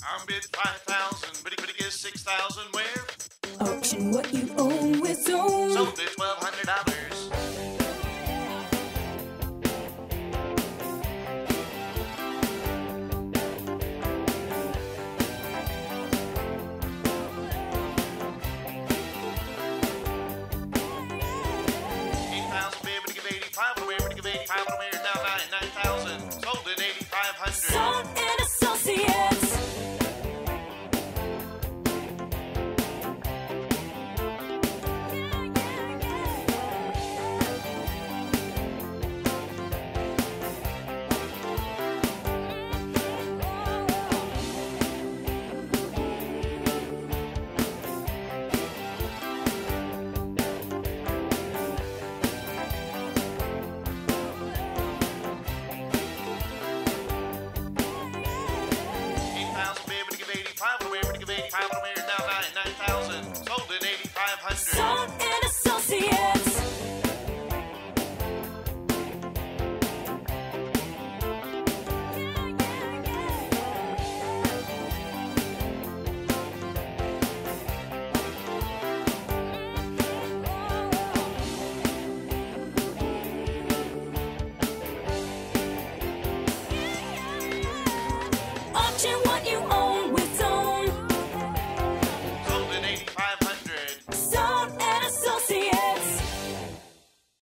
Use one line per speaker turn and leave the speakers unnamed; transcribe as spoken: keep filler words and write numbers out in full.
I'm bid five thousand, but he could get six thousand. Where?
Auction what you own with Zone.
Sold it twelve hundred dollars. Eight thousand, bid, but he give eighty-five. Where? But he give eighty-five. Where? Now nine, nine thousand. Sold it eighty-five hundred.
Zone and Associates.
Eight thousand, bid, but he give eighty-five. Where? But he give eighty-five. Where? Now nine, nine thousand. Sold it eighty-five hundred.
Zone and Associates. Auction